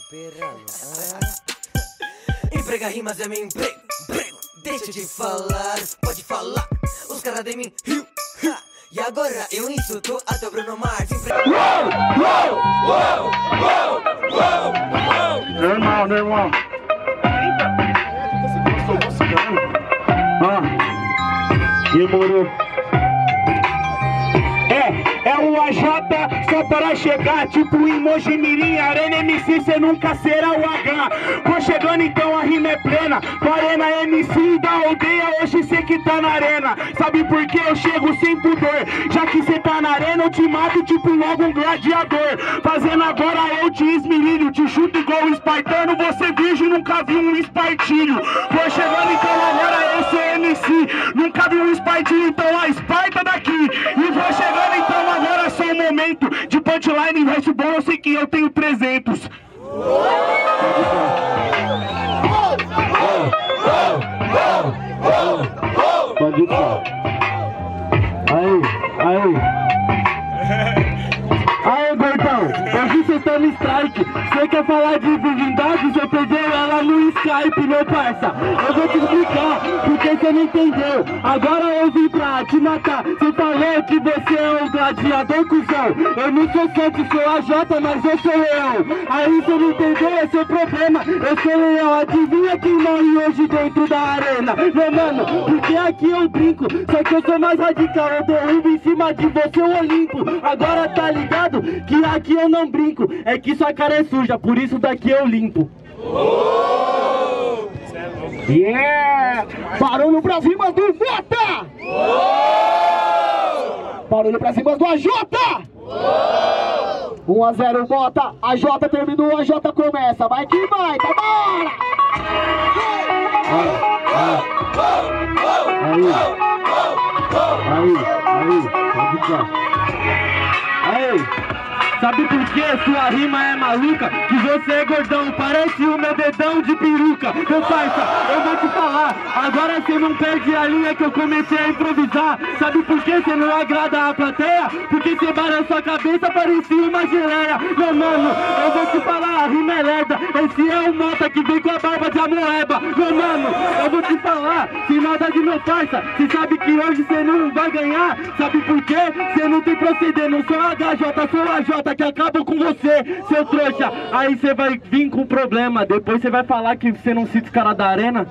esperando. Emprega rimas é meu emprego. Deixa de falar, pode falar. Os caras de mim riu. E agora eu insulto até o Bruno Mars. Normal. Demorou. É o AJ só para chegar, tipo em Mojimirim, Arena MC, cê nunca será o H. Vou chegando então, a rima é plena, com Arena MC da aldeia, hoje cê que tá na arena. Sabe por que eu chego sem pudor? Já que cê tá na arena, eu te mato tipo logo um gladiador. Fazendo agora eu te esmirilho, te chuto igual um espartano, você virgem, nunca viu um espartilho. Vou chegando então, agora eu sou MC, nunca vi um espartilho, então a Esparta daqui. E vou chegando então, agora é só um momento de punchline, verso bom, eu sei que eu tenho 300. Pode ir. Aí, gordão, hoje cê tá no strike. Cê quer falar de virgindade? Cê perdeu ela no Skype, meu parça. Eu vou te explicar, porque cê não entendeu. Agora eu vim pra te matar. Cê falou que você é um gladiador, cuzão. Eu não sou Santos, sou AJ, mas eu sou leão. Aí cê não entendeu, é seu problema. Eu sou leão, adivinha quem morre hoje dentro da arena? Meu mano, porque aqui eu brinco. Só que eu sou mais radical, eu derrubo em cima de você o Olimpo. Agora tá ligado? Que aqui eu não brinco, é que sua cara é suja, por isso daqui eu limpo. Yeah! Barulho pra cima do Mota! Barulho pra cima do AJ! 1-0 Mota, AJ terminou, AJ começa, vai que vai, tá bora! Aí, sabe por que sua rima é maluca? Que você é gordão, parece o meu dedão de peruca. Meu parça, eu vou te falar, agora você não perde a linha que eu comecei a improvisar. Sabe por que você não agrada a plateia? Porque você balança a cabeça, parecia uma geleia. Meu mano, eu vou te falar, a rima é lerda. Esse é o Mota que vem com a barba de amoeba. Meu mano, eu vou te falar, sem nada de meu parça, você sabe que hoje você não vai ganhar. Sabe por quê? Você não tem proceder, não sou HJ, sou AJ que acaba com você, seu trouxa. Aí você vai vir com problema, depois você vai falar que você não cita os caras da arena.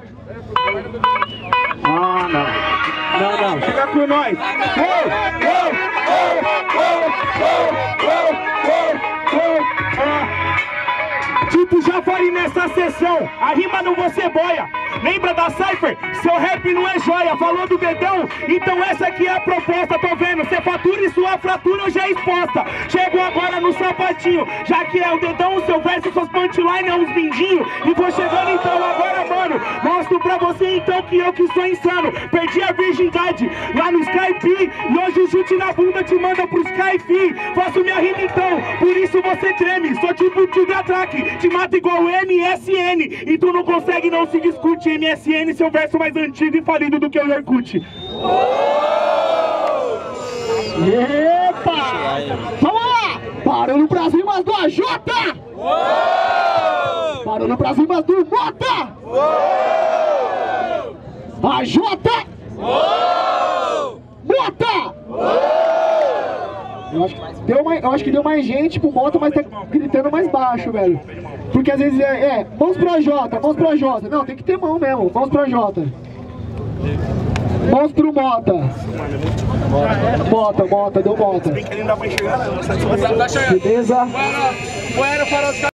Ah, não, chega com nós. Tipo, já falei nessa sessão, a rima não vou ser boia. Lembra da Cypher? Seu rap não é joia. Falou do dedão? Então essa aqui é a proposta. Tô vendo, cê fatura e sua fratura hoje é exposta. Chego agora no sapatinho, já que é o dedão, o seu verso, suas punchline é uns mindinhos. E vou chegando então agora, mano, mostro pra você então que eu que sou insano. Perdi a virgindade lá no Skype, e hoje o chute na bunda te manda pro Skype. Faço minha rima então, por isso você treme. Sou tipo Tigra Track, te mata igual MSN. E tu não consegue, não se discute. MSN, seu verso mais antigo e falido do que o Orkut. Epa! Vamos lá! Barulho pras rimas do AJ! Barulho pras rimas do Mota! AJ! Mota! Eu acho que deu mais gente pro Mota, mas tá gritando mais baixo, velho. Porque às vezes mãos pro AJ. Não, tem que ter mão mesmo, mãos pro AJ. Mãos pro Mota. Mota, deu Mota. Beleza?